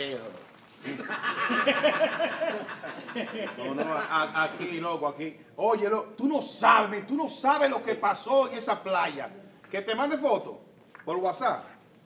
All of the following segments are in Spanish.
feo. No, aquí, loco, aquí. Oye, tú no sabes lo que pasó en esa playa. Que te mande foto por WhatsApp.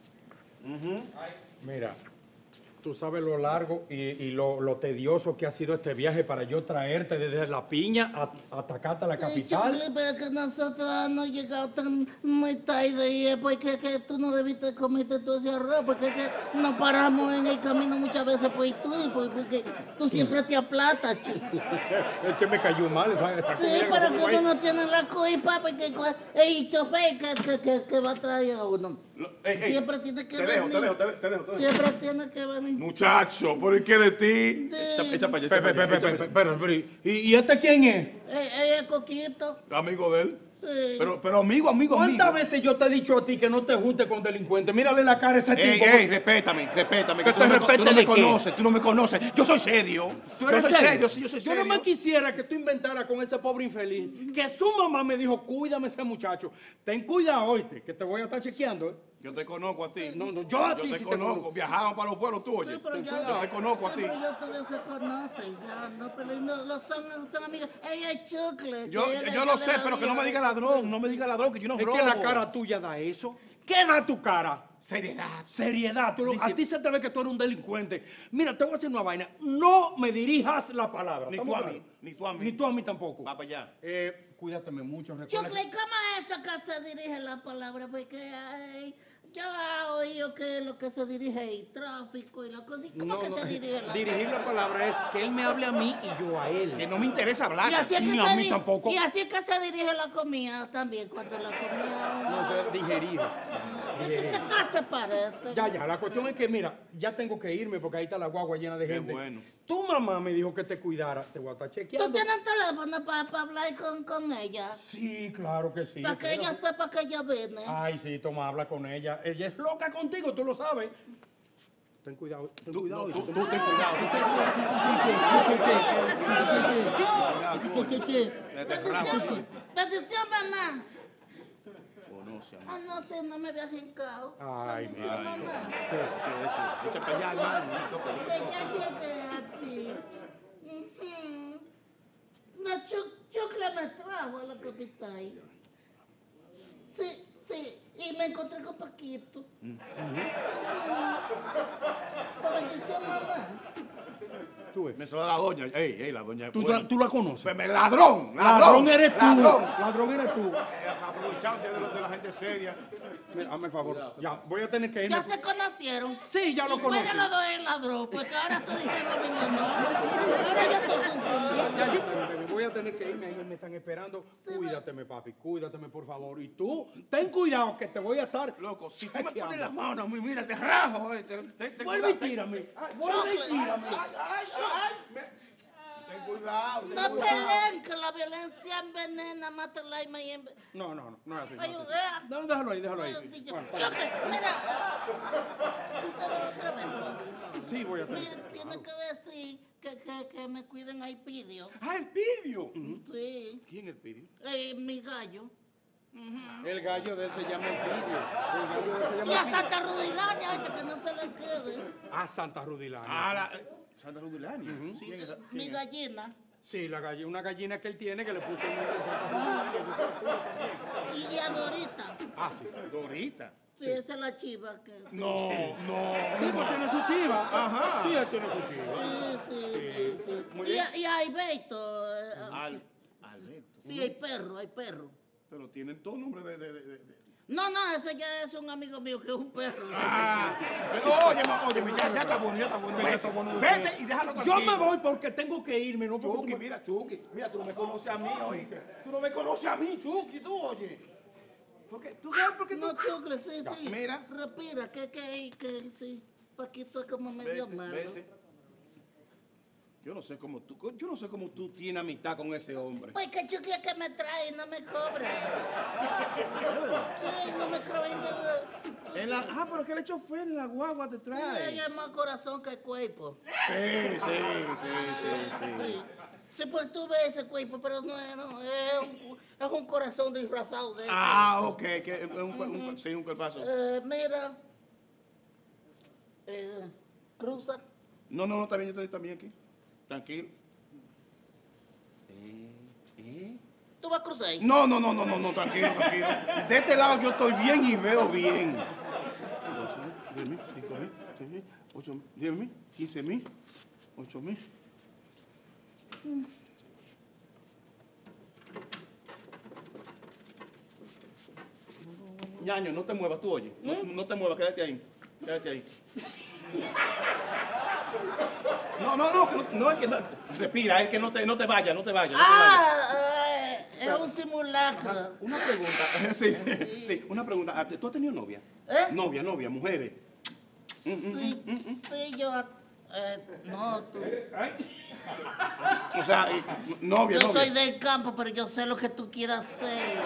Mira, tú sabes lo largo y lo tedioso que ha sido este viaje para yo traerte desde La Piña hasta acá, hasta la capital. Sí, pero que nosotros no hemos llegado tan muy tarde y es porque que tú no debiste comerte todo ese arroz, porque es que nos paramos en el camino muchas veces por tú, porque tú siempre te aplatas, chico. Es que me cayó mal esa Sí, comida pero que uno no tiene la culpa, porque el chofer que va a traer a uno. Siempre tiene que venir. Te dejo. Siempre tiene que venir. Muchacho, ¿por qué de ti? Echa para allá. Espera, ¿y este quién es? El coquito. Amigo de él. Sí. Pero amigo. ¿Cuántas veces yo te he dicho a ti que no te juntes con delincuentes? Mírale la cara a ese tipo. Ey, respétame. Que Que te tú no respete me de qué. conoces, tú no me conoces. Yo soy serio. ¿Tú eres yo soy serio, sí, yo soy Yo serio. no me quisiera que tú inventaras con ese pobre infeliz que su mamá me dijo, cuídame ese muchacho. Ten cuidado, oíste, que te voy a estar chequeando. Yo te conozco a ti. No, yo a ti te sí conozco. Viajaban para los pueblos, tú, oye. Sí, pero Yo te conozco a ti. Pero ya ustedes se conocen, ya, no, pero son amigos. Ella es Chucle. Yo lo sé, pero que no me diga ladrón. No me diga ladrón, que yo no Es robo. que la cara tuya da eso. ¿Qué da tu cara? Seriedad. Seriedad. A ti se te ve que tú eres un delincuente. Mira, te voy a decir una vaina. No me dirijas la palabra. Ni ¿Estamos tú a claros? mí, ni tú a mí. Ni tú a mí tampoco. Va para allá. Cuídateme mucho. Recuerda Chucle, ¿cómo es eso que se dirige la palabra? Porque yo he oído que lo que se dirige es el tráfico y la cosa. ¿Y ¿Cómo que se dirige la dirigir la palabra es que él me hable a mí y yo a él. Que no me interesa hablar. Y así es que Ni a mí tampoco. Y así es que se dirige la comida también, cuando la comida... No sé, digerir. Es que ¿qué tal se parece? Ya, la cuestión es que, mira, ya tengo que irme porque ahí está la guagua llena de Qué gente. bueno. Tu mamá me dijo que te cuidara. Te voy a estar ¿Tú chequeando. tienes teléfono para hablar con ella? Sí, claro que sí. Para que ella sepa que ella viene. Ay, sí, toma, habla con ella. Ella es loca contigo, tú lo sabes. Ten cuidado, ten cuidado. Tú ten cuidado. Bendición, mamá. Conoce a mí. Ah, no sé, no me había jincado. Ay, Bendición, mamá. Echa para allá, hermano. Que ya llegué aquí. Ujú. No, Chucle me trajo a la capital. Sí, y me encontré con Paquito. Por bendición, mamá. Tú ves. Me saludó la doña. Ey, la doña. ¿Tú la conoces? Ladrón. Ladrón eres tú. Ladrón. Ladrón eres tú. Aprovecharte de la gente seria. Mira, hazme el favor. Ya, voy a tener que irme. ¿Ya se conocieron? Sí, ya lo ¿Y cuál conozco. de los dos es ladrón? Porque ahora se dijeron los mismos nombres. Ahora yo estoy confundida. Voy a tener que irme, ellos me están esperando. Cuídateme, papi, cuídateme, por favor. Y tú, ten cuidado que te voy a estar... Loco, si tú me pones la mano a mí, mira, te rajo. Vuelve y tírame. Vuelve y tírame. Ten cuidado. No peleen, que la violencia envenena, mata el alma y No es así. ayudea. No, déjalo ahí. Bueno, Chucle, mira, tú te vas otra vez por la vida. sí, voy a tener. Mira, tienes que decir que me cuiden a Ipidio. Ah, el pidio. Sí. ¿Quién es el pidio? Mi gallo. El gallo de él se llama el Y a Santa Rudilaña, oye, que no se le quede. A Santa Rudilana. Ah, Santa Rudilani. Sí, mi gallina. Sí, una gallina que él tiene que le puso el nombre de Santa Rudilana. Y a Dorita. Ah, sí. Dorita. Sí, esa es la chiva que... Sí, No. Sí, pues tiene su chiva. Ajá. Sí, él tiene su chiva. sí. Muy Y bien. y a Alberto. Alberto. Sí, hay perro. Pero tienen todo nombre de... No, ese ya es un amigo mío que es un perro. Pero oye, ya está bueno. Vete y déjalo Yo tranquilo. me voy porque tengo que irme, ¿no? Chucky, mira, tú no me conoces a mí, oye. Tú no me conoces a mí, Chucky, tú, oye. ¿Tú sabes por qué tú? No, Chucle, sí. Mira. Respira, que sí. Paquito es como medio malo. Vete. Yo no sé cómo tú tienes amistad con ese hombre. Pues que Chucle es que me trae y no me cobra. Sí, no me cobra. Pero que el chofer en la guagua te trae. Ella es más corazón que cuerpo. Sí. Sí, pues tú ves ese cuerpo, pero es un corazón disfrazado de eso. Ok, que es un cuerpazo. Mira, cruza. No, no, no, está bien, yo estoy también aquí. Tranquilo. ¿Tú vas a cruzar ahí? No, no, no, no, no, no, tranquilo, tranquilo. De este lado yo estoy bien y veo bien. 12.000, 10.000, 5.000, 6.000, 8.000, 10.000, 15.000, 8.000. Ñaño, no te muevas, tú oye. No, no te muevas, quédate ahí. Quédate ahí. No, no, no, no es que no. Respira, es que no te vayas, no te vayas. Es un simulacro. Una pregunta, sí, sí, una pregunta. ¿Tú has tenido novia? Novia, mujeres. Sí, yo... no, tú... O sea, novia. Yo soy del campo, pero yo sé lo que tú quieras hacer.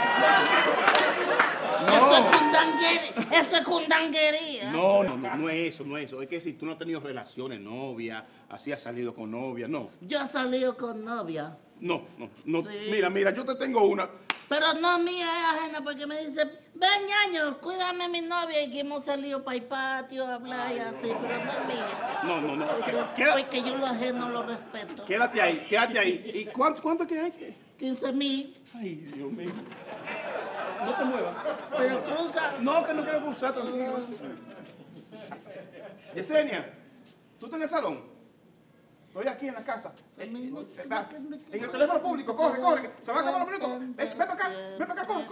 Eso es cundanguería. No, no es eso, no es eso. Es que si tú no has tenido relaciones, novia, así has salido con novia, no. Yo he salido con novia. No. Sí. Mira, yo te tengo una. Pero no mía, es ajena, porque me dice, ven, Ñaño, cuídame a mi novia, y que hemos salido para el patio a hablar y así, pero no es mía. No. Porque yo lo ajeno lo respeto. Quédate ahí. ¿Y cuánto que hay? 15.000. Ay, Dios mío. No te muevas. Pero cruza. No, que no quiero cruzar. Yesenia, ¿tú estás en el salón? Estoy aquí en la casa. En el teléfono público, corre, que se van a acabar los minutos. Ven para acá, corre.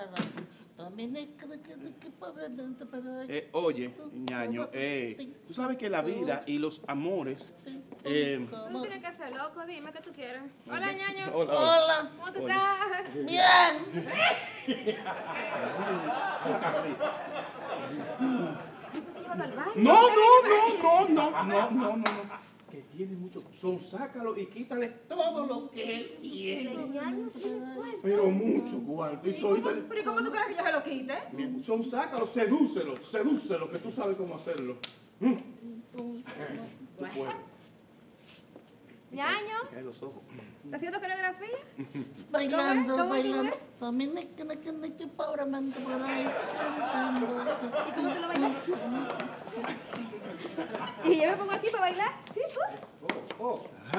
Oye, Ñaño, tú sabes que la vida y los amores... Tú tienes que ser loco, dime qué tú quieres. Hola, Ñaño. Hola. ¿Cómo te estás? Bien. No. Que tiene mucho son, sácalo y quítale todo lo que él tiene. Ñaño tiene cuarto. Pero mucho cuarto. ¿Pero y cómo tú crees que yo se lo quite? Son, sácalo, sedúcelo, que tú sabes cómo hacerlo. Tú puedes. Ñaño, Me caen los ojos. ¿estás haciendo coreografía? Bailando. ¿Cómo tú ves? También es que pobremente por ahí. ¿Y cómo te lo bailas? ¿Y yo me pongo aquí para bailar? ¿Sí, tú?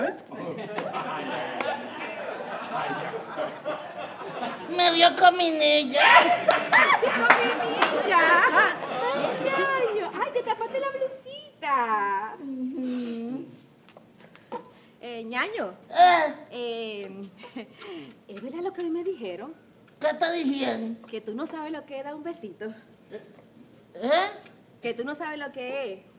Me vio con mi niña. ¡Con mi niña! ¡Ay, Ñaño! ¡Ay, te tapaste la blusita! Ñaño, ¿es verdad lo que hoy me dijeron? ¿Qué te dijeron? Que tú no sabes lo que es dar un besito. ¿Eh? Que tú no sabes lo que es.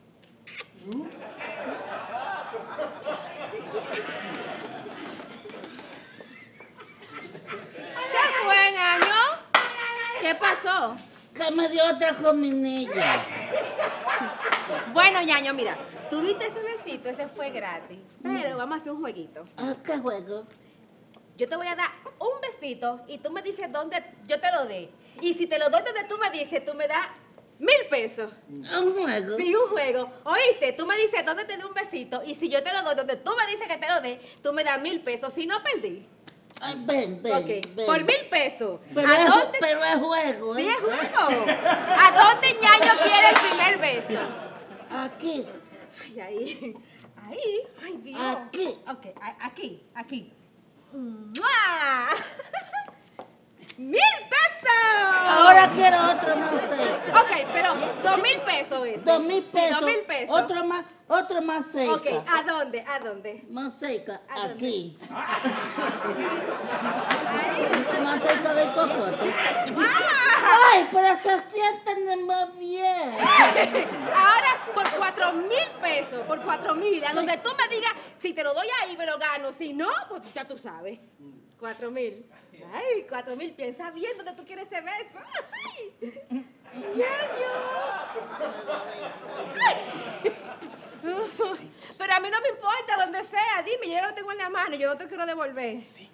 ¿Qué fue, Ñaño? ¿Qué pasó? Que me dio otra con mi niña. Bueno, Ñaño, mira, tuviste ese besito, ese fue gratis. Pero vamos a hacer un jueguito. ¿Qué juego? Yo te voy a dar un besito y tú me dices dónde yo te lo dé. Y si te lo doy donde tú me dices, tú me das 1,000 pesos. ¿Un juego? Sí, un juego. Oíste, tú me dices dónde te dé un besito y si yo te lo doy donde tú me dices que te lo dé, tú me das 1,000 pesos. Si no, perdí. Ay, ven. Ok, por 1,000 pesos. Pero, ¿A dónde? pero es juego, ¿eh? Sí, es juego. ¿A dónde, Ñaño, quiere el primer beso? Aquí. Ay, ahí. Ahí. Ay, Dios. Aquí. Ok, aquí. ¡Mua! 1,000 pesos. Ahora quiero otro más cerca. Ok, pero 2,000 pesos es. 2,000 pesos. 2,000 pesos. Otro más cerca. Ok, ¿a dónde? ¿A dónde? Más cerca. ¿A dónde? Aquí. Ahí. Más cerca del cocote. ¡Ah! Ay, pero se sienten más bien. Ahora por 4,000 pesos, por 4,000, a donde tú me digas, si te lo doy ahí me lo gano, si no, pues ya tú sabes. 4,000. Ay, 4,000, piensa bien dónde tú quieres ese beso. Ay, Ñaño. Pero a mí no me importa donde sea, dime, yo lo tengo en la mano, yo no te quiero devolver. Sí.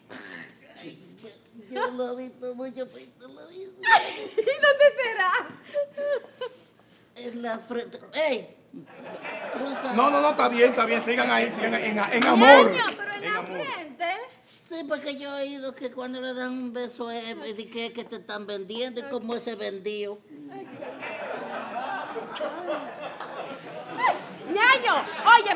Yo lo he visto mucho por televisión. ¿Y dónde será? En la frente. ¡Ey! Cruza. No, está bien, sigan ahí, en amor. Ñaño, pero en la amor. frente. Sí, porque yo he oído que cuando le dan un beso es que te están vendiendo y como ese vendido. Ñaño,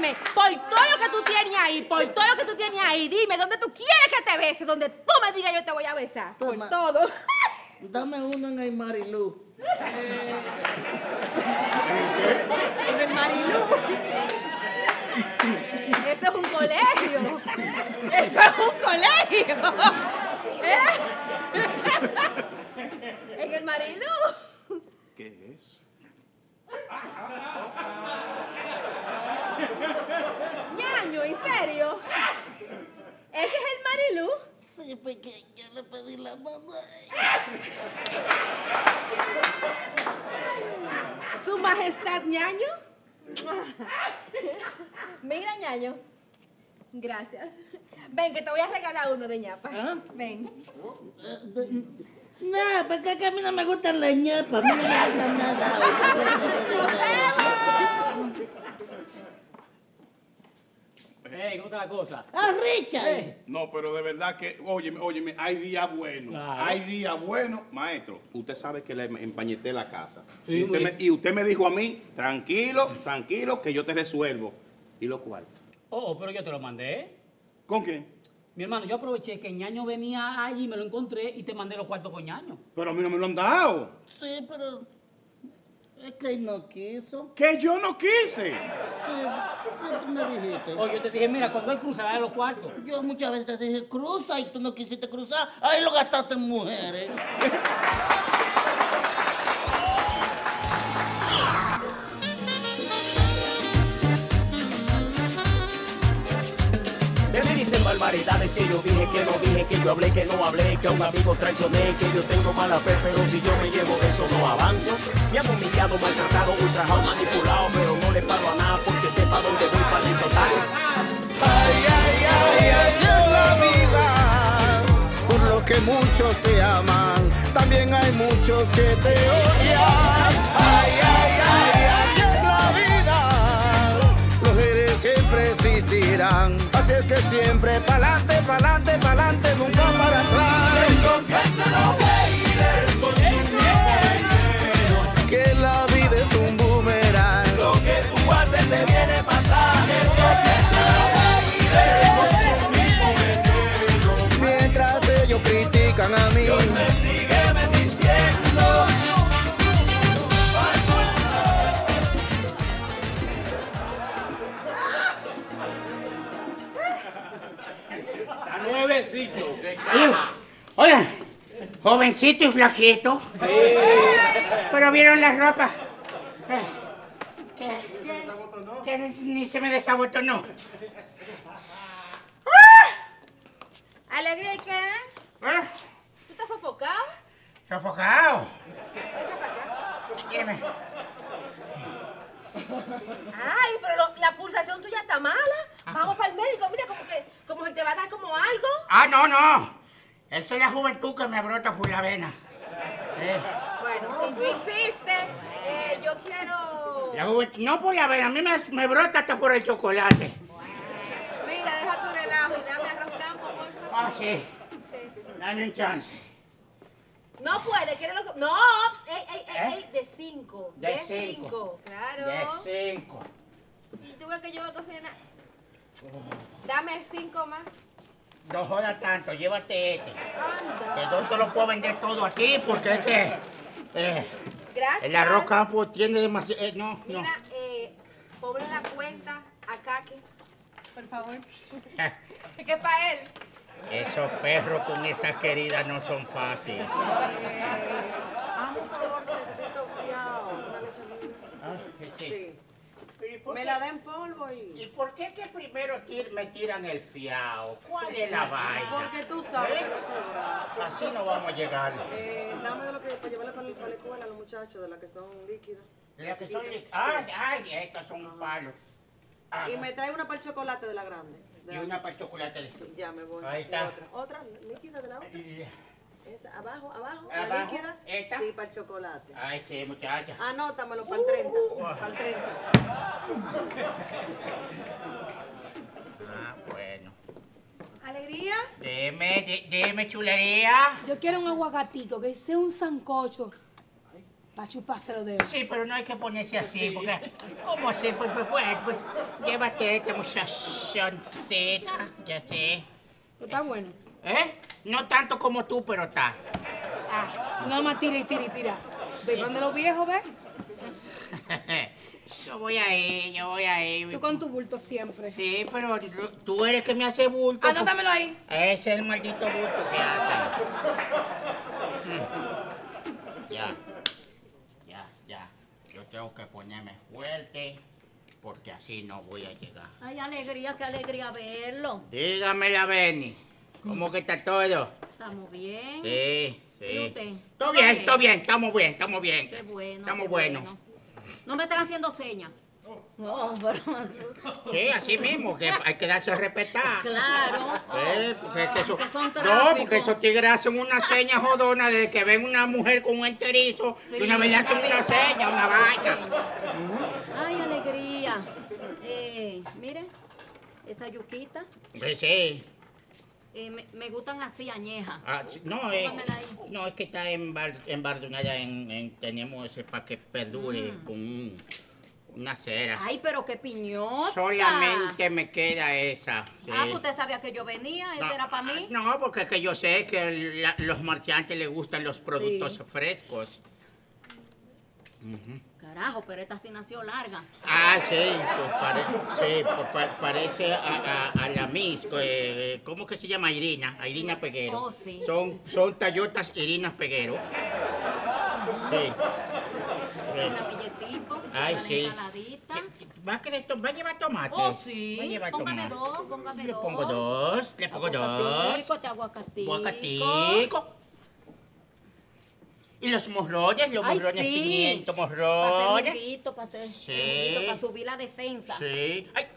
óyeme, por todo lo que tú tienes ahí, dime, ¿dónde tú quieres que te bese? Donde tú me digas yo te voy a besar. Por Toma. todo. Dame uno en el Marilú. En el Marilú. Eso es un colegio. Eso es un colegio. ¿Eh? En el Marilú. ¿Qué es? Ñaño, ¿en serio? ¿Ese es el Marilú? Sí, porque yo le pedí la mano. Su Majestad Ñaño. Mira, Ñaño. Gracias. Ven, que te voy a regalar uno de ñapa. ¿Ah? Ven. No, porque es que a mí no me gustan las ñapas, a mí no me gustan nada. Hey, ¿cómo está la cosa? ¡Ah, Richard! No, pero de verdad que, óyeme, hay días buenos. Claro. Hay días buenos. Maestro, usted sabe que le empañeté la casa. Sí, y usted me dijo a mí, tranquilo, que yo te resuelvo. ¿Y lo cuarto? Oh, pero yo te lo mandé. ¿Con quién? Mi hermano, yo aproveché que Ñaño venía allí, me lo encontré y te mandé los cuartos con Ñaño. Pero a mí no me lo han dado. Sí, pero es que él no quiso. Que yo no quise. Sí, ¿qué tú me dijiste? Oh, yo te dije, mira, cuando él cruza, dale los cuartos. Yo muchas veces te dije, cruza, y tú no quisiste cruzar. Ahí lo gastaste en mujeres. De mí dicen barbaridades que yo dije, que no dije, que yo hablé, que no hablé, que a un amigo traicioné, que yo tengo mala fe, pero si yo me llevo eso no avanzo. Me han humillado, maltratado, ultrajado, manipulado, pero no le paro a nada porque sepa dónde voy para el total. Ay, ay, ay, así es la vida, por lo que muchos te aman, también hay muchos que te odian. Ay, ay, ay, así es la vida, los héroes siempre existirán, así es que siempre pa'lante, pa'lante, pa'lante, nunca para atrás. Que la vida es un boomerang, lo que tú haces te viene para atrás. Mientras ellos critican a mí, Dios me sigue bendiciendo. A nuevecito. Oigan, jovencito y flaquito. Pero vieron la ropa. Que ni se me desabotonó. Alegría, ¿y qué? ¿Eh? ¿Tú estás sofocado? Sofocado. Echa para acá. Dime. Ay, pero la pulsación tuya está mala. Vamos para el médico. Mira, como que te va a dar como algo. Ah, no. Esa es la juventud que me brota por la vena. Bueno, si tú insistes, yo quiero... La juventud, no por la vena, a mí me brota hasta por el chocolate. Mira, deja tu relajo y dame arroz campo, por favor. Ah, sí. Sí. Dame un chance. No puede, ¿quieres lo que...? No, ey, de 5. De 5, claro. De 5. Y tú ves que yo voy a cocinar. Dame 5 más. No jodas tanto, llévate este. Anda. Que yo te lo puedo vender todo aquí porque es que Gracias. el arroz campo tiene demasiado... no. Mira, ponle la cuenta a Kaki, por favor. Que es para él. Esos perros con esas queridas no son fáciles. Hazme un favor, necesito fiao. Una leche Sí. Sí. ¿Y por Me qué- la den polvo y... ¿Y por qué que primero me tiran el fiao? ¿Cuál es la vaina? Porque tú sabes que cobrar. Así no vamos a llegar. Dame de lo que para llevarle para la escuela a los muchachos, de las que son líquidas. Las que son ay, estas son un palo. Ah, Y me trae una para el chocolate de la grande. y una para el chocolate de Sí, ya me voy. Ahí está. Otra líquida de la otra. Esa, abajo, la ¿Abajo? líquida. ¿Esta? Sí, para el chocolate. Ay, sí, muchacha. Anótamelo para el 30. Para el 30. Ah, bueno. ¿Alegría? Dime chulería. Yo quiero un aguacatico, que sea un sancocho. Para chuparse los dedos. Sí, pero no hay que ponerse así, porque... ¿Cómo así? Pues llévate esta muchachoncita, ya sé. Está bueno. ¿Eh? No tanto como tú, pero está. Ah, no más tira y tira y tira. ¿De dónde los viejos, ves? Yo voy a ir. Tú con tu bulto siempre. Sí, pero tú eres que me hace bulto. Anótamelo ahí. Ese es el maldito bulto que hace. Ya. Yo tengo que ponerme fuerte porque así no voy a llegar. Ay, qué alegría verlo. Dígamela, Benny. ¿Cómo que está todo? ¿Estamos bien? Sí. ¿Y usted? Todo bien, estamos bien. Qué bueno. Estamos qué buenos. bueno. No me están haciendo señas. No, pero... Sí, así mismo, que hay que darse a respetar. Claro. Porque es que eso... Porque son No, tráficos. porque esos tigres hacen una seña jodona desde que ven una mujer con un enterizo y una vez le hacen una seña, una vaina. Ay, alegría. Mire, esa yuquita. Sí. Me gustan así, añejas. No, es que está embardonada tenemos ese para que perdure con una cera. Ay, pero qué piñota. Solamente me queda esa. Sí. Ah, pues usted sabía que yo venía, esa era para mí. No, porque es que yo sé que los marchantes les gustan los productos frescos. Carajo, pero esta sí nació larga. Ah, sí, parece a la Miss, ¿cómo que se llama? Irina Peguero. Oh, sí. Son Toyotas Irina Peguero. Sí. Una billetico, Ay, una sí. ensaladita. ¿Va a llevar tomate? Oh, sí. Va a llevar Póngame tomate. dos, póngame Le dos. pongo dos. Aguacatico, Aguacatico. Y los morrones, pimiento, morrones. Para subir la defensa. Sí. Ay.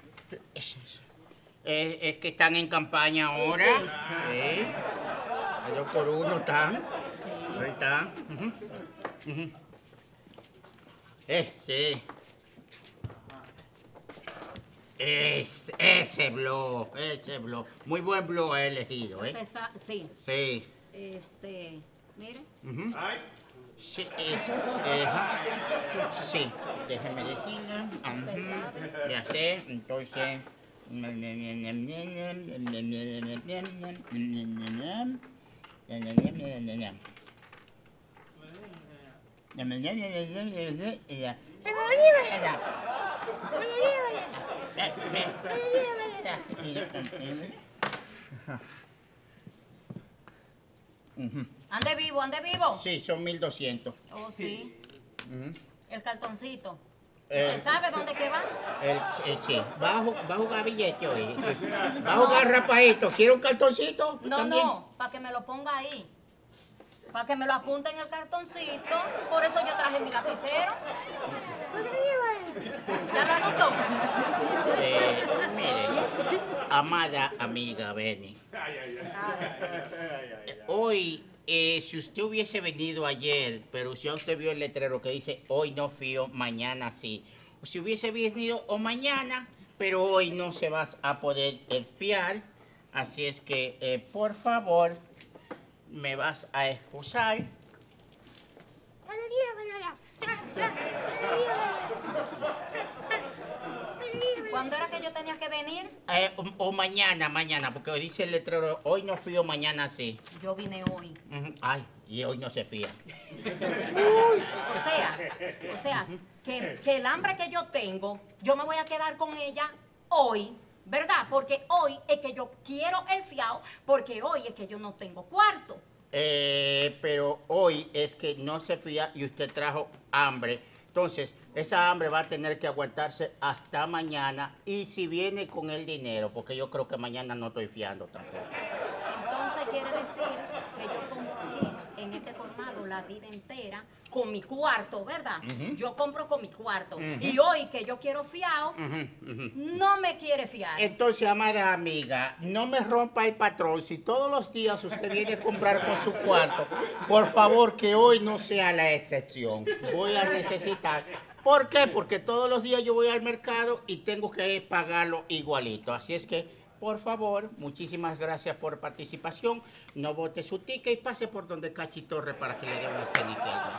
Es que están en campaña ahora. Sí. A 2 por 1 están. Sí. Ahí están. Sí. Ese blog. Muy buen blog he elegido, ¿eh? Sí. Sí. Mire. Sí, sí, déjeme decirle. Ya sé, entonces. Ande vivo. Sí, son 1200. Oh, sí. El cartoncito. Eh, ¿Usted sabe dónde que va? Sí, va a jugar billete hoy. Va a jugar rapadito. ¿Quiere un cartoncito? No, para que me lo ponga ahí. Para que me lo apunte en el cartoncito. Por eso yo traje mi lapicero. ¿Ya lo anotó? Mire, amada amiga Benny. Hoy, si usted hubiese venido ayer, pero si usted vio el letrero que dice hoy no fío, mañana sí. O si hubiese venido o mañana, pero hoy no se va a poder fiar. Así es que, por favor, me vas a excusar. ¿Cuándo era que yo tenía que venir? O mañana, porque hoy dice el letrero, hoy no fío, mañana sí. Yo vine hoy. Ay, y hoy no se fía. O sea, que el hambre que yo tengo, yo me voy a quedar con ella hoy, ¿verdad? Porque hoy es que yo quiero el fiao, porque hoy es que yo no tengo cuarto. Pero hoy es que no se fía y usted trajo hambre. Entonces, esa hambre va a tener que aguantarse hasta mañana y si viene con el dinero, porque yo creo que mañana no estoy fiando tampoco. Entonces quiere decir que yo compro aquí, en este colmado, la vida entera, con mi cuarto, ¿verdad? Yo compro con mi cuarto. Y hoy que yo quiero fiao, no me quiere fiar. Entonces, amada amiga, no me rompa el patrón. Si todos los días usted viene a comprar con su cuarto, por favor, que hoy no sea la excepción. Voy a necesitar. ¿Por qué? Porque todos los días yo voy al mercado y tengo que pagarlo igualito. Así es que, por favor, muchísimas gracias por participación. No bote su ticket y pase por donde Cachi Torre para que le dé unos peniqueños.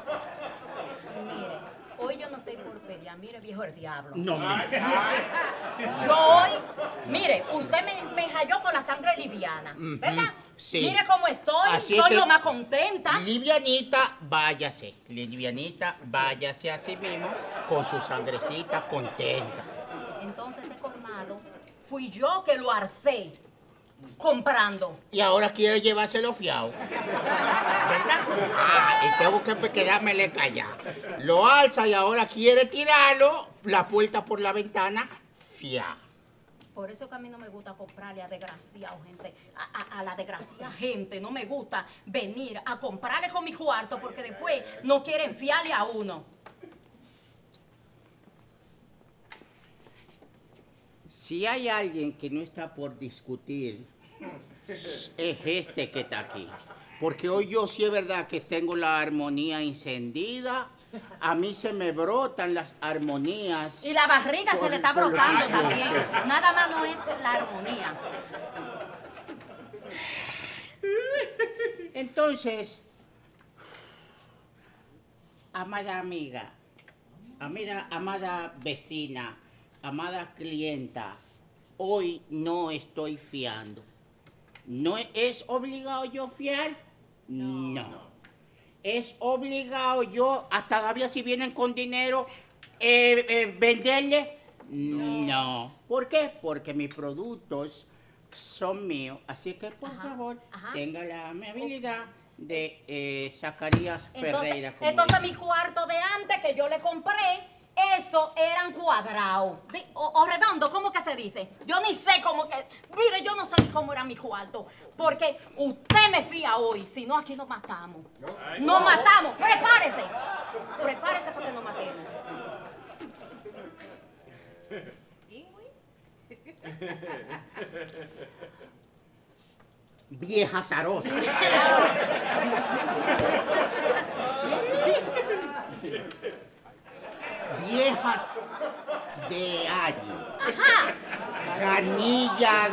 Mire, hoy yo no estoy por pelear, mire viejo el diablo. No, Yo hoy, mire, usted me halló con la sangre liviana, ¿verdad? Sí. Mire cómo estoy, Así es estoy que- lo más contenta. Livianita, váyase. Livianita, váyase a sí mismo con su sangrecita contenta. Entonces este colmado fui yo que lo arcé comprando. Y ahora quiere llevárselo fiado. ¿Verdad? Y tengo que quedármele callado. Lo alza y ahora quiere tirarlo, la puerta por la ventana, fiado. Por eso que a mí no me gusta comprarle a desgraciado gente, a la desgraciada gente, no me gusta venir a comprarle con mi cuarto porque después no quieren fiarle a uno. Si hay alguien que no está por discutir, es este que está aquí. Porque hoy yo sí es verdad que tengo la armonía encendida. A mí se me brotan las armonías. Y la barriga se le está por los brotando años. también. Nada más no es la armonía. Entonces, amada amiga, amada vecina, amada clienta, hoy no estoy fiando. ¿No es obligado yo fiar? No. ¿Es obligado yo, hasta todavía si vienen con dinero, venderle? No. ¿Por qué? Porque mis productos son míos. Así que, por favor, tenga la amabilidad de Zacarías Ferreira. como Entonces mi cuarto de antes que yo le compré, eso eran cuadrados. O redondo, ¿cómo que se dice? Yo ni sé cómo que... Mire, yo no sé ni cómo era mi cuarto. Porque usted me fía hoy. Si no, aquí nos matamos. Nos matamos. Prepárese. Prepárese porque nos matemos. Vieja zarosa. Vieja de año. Canilla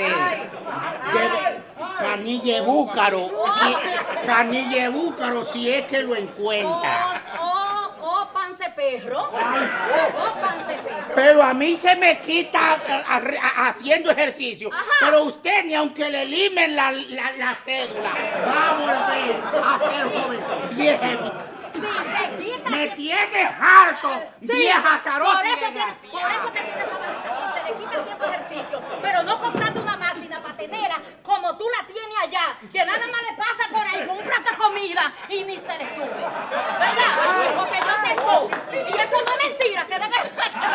canilla de búcaro. Canilla de búcaro si es que lo encuentra. Oh, panse perro. Oh, panse perro. Pero a mí se me quita haciendo ejercicio. Pero usted, ni aunque le limen la cédula, va a volver a ser joven. Vieja. Me tienes harto, vieja azarosa. Por eso que tiene esa barriga, se le quita haciendo ejercicio. Pero no comprando una máquina para tenerla como tú la tienes allá, que nada más le pasa por ahí con un plato de comida y ni se le sube. ¿Verdad? Porque yo sé todo. Y eso no es mentira, que de verdad.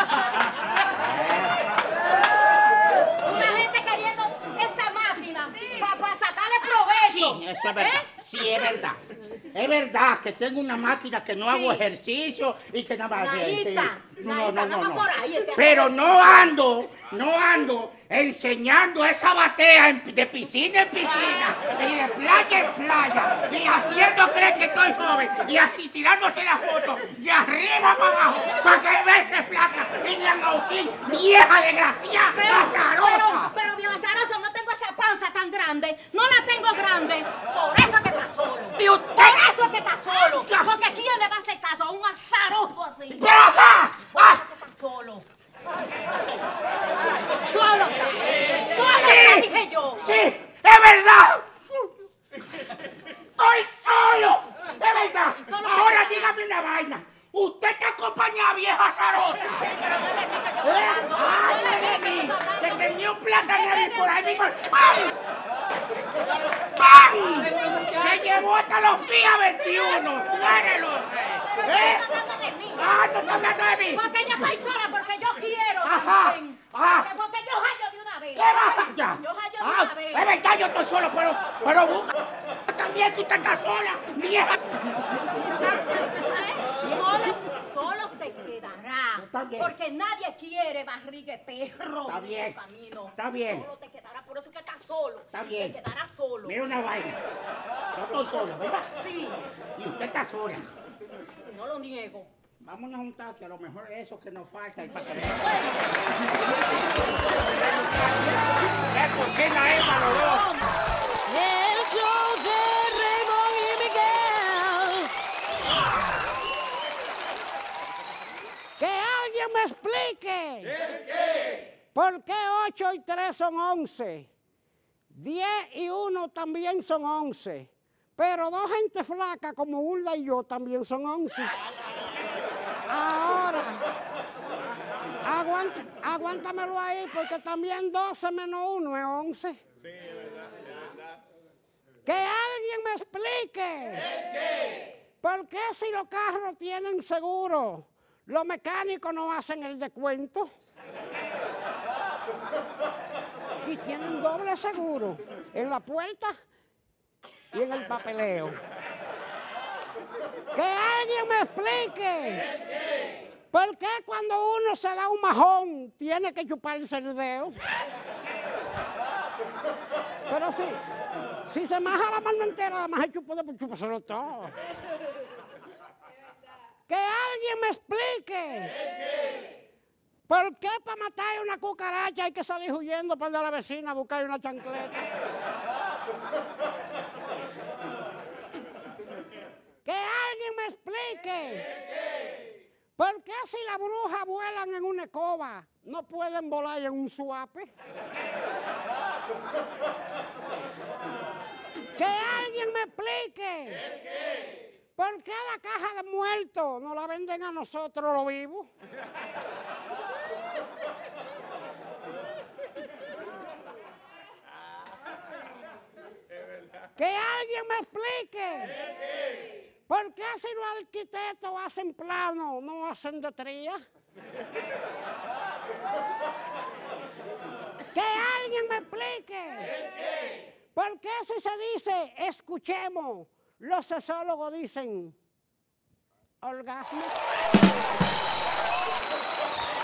Una gente queriendo esa máquina para sacarle provecho. Sí, eso es verdad. Sí, es verdad. Es verdad que tengo una máquina que no hago ejercicio y que nada más. No. Pero no ando enseñando esa batea de piscina en piscina y de playa en playa y haciendo creer que estoy joven y así tirándose la foto de arriba para abajo para que veces placa y digan auxilio, vieja desgraciada, azarosa. Pero vieja azarosa, no tengo esa panza tan grande, no la tengo grande, por eso es que está solo. ¿Y usted? Por eso es que está solo, porque ¿quién le va a hacer caso a un azaroso así? ¡Pero ajá! Por eso es que está solo. Solo está, dije yo. Sí, es verdad. Estoy solo, es verdad. Ahora dígame una vaina. Usted está acompañada, vieja azarosa. Sí, pero no de mí que yo estoy hablando. ¡Ay, no de mí! Que tenía un platanero por ahí mismo. ¡Pam! ¡Pam! Se llevó hasta los FIA 21. ¡Muérelo! Pero no está hablando de mí. ¡Ah, no está hablando de mí! Porque yo estoy sola, porque yo quiero. Ajá, también. ajá. Porque yo hallo de una vez. ¿Qué vas allá? Yo hallo de una vez. Es verdad, yo estoy solo, pero busca también que usted está sola, vieja. Solo te quedará. Está bien. Porque nadie quiere barriga de perro. Está bien. en el camino. Está bien. Solo te quedará, por eso que estás solo. Está bien. Te quedarás solo. Mira una vaina. Yo estoy solo, ¿verdad? Sí. Y usted está sola. No lo niego. Vámonos a juntar, que a lo mejor es eso que nos falta. Y para que... qué? ¿Por qué 8 y 3 son 11? 10 y 1 también son 11. Pero dos gente flaca como Hulda y yo también son 11. Ahora, aguántamelo ahí porque también 12 menos 1 es 11. Sí, es verdad, es verdad. Que alguien me explique. ¿Qué? ¿Por qué si los carros tienen seguro, los mecánicos no hacen el descuento? Y tienen doble seguro en la puerta y en el papeleo. Que alguien me explique. ¿Por qué cuando uno se da un majón tiene que chuparse el dedo? Pero sí, si se maja la mano entera, la maja chupa de chupárselo todo. Que alguien me explique. ¿Por qué para matar una cucaracha hay que salir huyendo para la vecina a buscar una chancleta? Que alguien me explique. ¿Por qué si las brujas vuelan en una escoba, no pueden volar en un suape? Que alguien me explique. ¿Por qué la caja de muertos no la venden a nosotros los vivos? Que alguien me explique. ¿Por qué si los arquitectos hacen plano, no hacen de tría? Que alguien me explique. ¿Por qué si se dice escuchemos, los sexólogos dicen orgasmo?